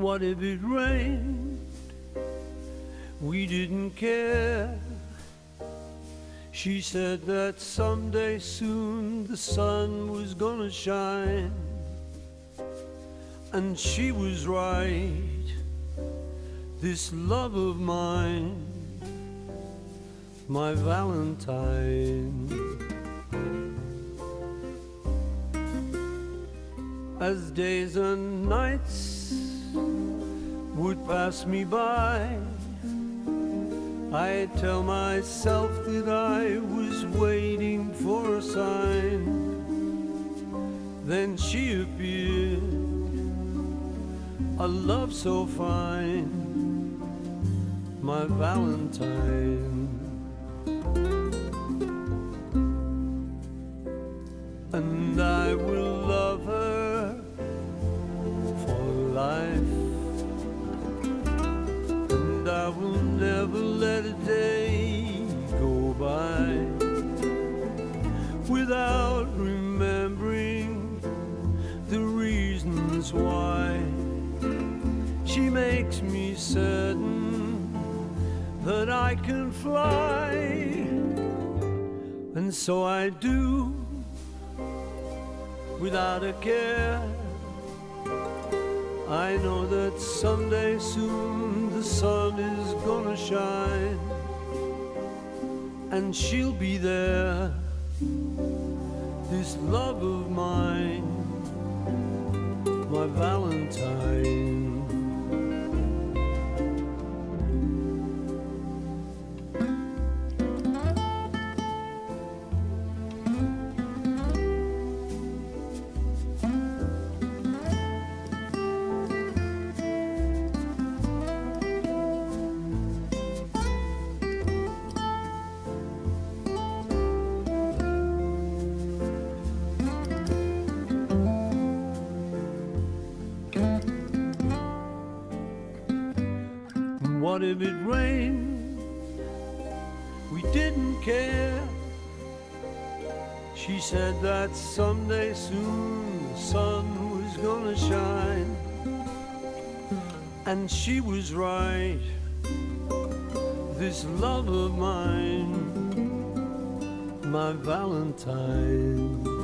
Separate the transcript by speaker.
Speaker 1: What if it rained? We didn't care. She said that someday soon the sun was gonna shine, and she was right. This love of mine, my Valentine. As days and nights would pass me by, I tell myself that I was waiting for a sign. Then she appeared, a love so fine, my Valentine. And I will love her for life, and I will never let a day go by without remembering the reasons why. She makes me certain that I can fly, and so I do, without a care. I know that someday soon the sun is gonna shine, and she'll be there, this love of mine, my Valentine. What if it rained? We didn't care. She said that someday soon the sun was gonna shine, and she was right. This love of mine, my Valentine.